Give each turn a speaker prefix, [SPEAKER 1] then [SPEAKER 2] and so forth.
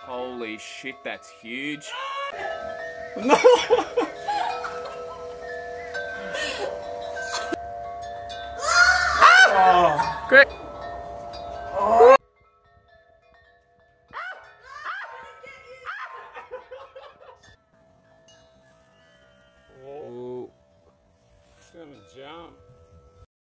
[SPEAKER 1] Holy shit, that's huge.
[SPEAKER 2] No! Oh.
[SPEAKER 1] Great.
[SPEAKER 2] Oh.
[SPEAKER 1] Oh. It's gonna jump.